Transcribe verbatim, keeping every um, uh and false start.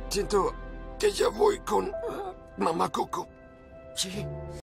Siento que ya voy con Mamá Coco. Sí.